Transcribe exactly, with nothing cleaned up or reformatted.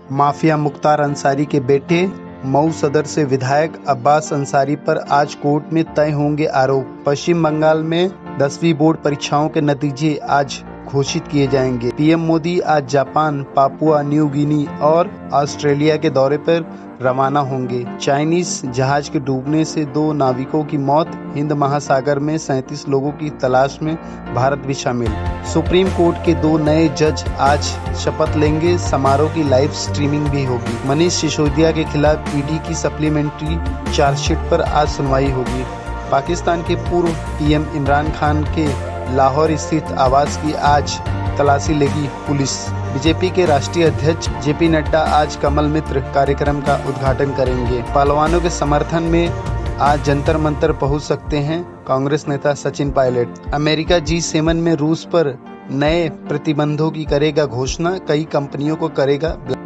Mafia Mukhtar Ansari के बेटे मऊ सदर से विधायक अब्बास अंसारी पर आज कोर्ट में तय होंगे आरोप। पश्चिम बंगाल में दसवीं बोर्ड परीक्षाओं के नतीजे आज घोषित किए जाएंगे। पीएम मोदी आज जापान, पापुआ न्यू गिनी और ऑस्ट्रेलिया के दौरे पर रवाना होंगे। चाइनीज जहाज के डूबने से दो नाविकों की मौत, हिंद महासागर में सैंतीस लोगों की तलाश में भारत भी शामिल। सुप्रीम कोर्ट के दो नए जज आज शपथ लेंगे। समारोह की लाइव स्ट्रीमिंग भी होगी। मनीष सिसोदिया के खिलाफ ईडी की सप्लीमेंट्री चार्जशीट पर आज सुनवाई होगी। पाकिस्तान के पूर्व पीएम इमरान खान के लाहौर स्थित आवास की आज तलाशी लेगी पुलिस। बीजेपी के राष्ट्रीय अध्यक्ष जेपी नड्डा आज कमल मित्र कार्यक्रम का उद्घाटन करेंगे। पहलवानों के समर्थन में आज जंतर मंतर पहुंच सकते हैं कांग्रेस नेता Sachin Pilot. America G seven में रूस पर नए प्रतिबंधों की करेगा घोषणा, कई कंपनियों को करेगा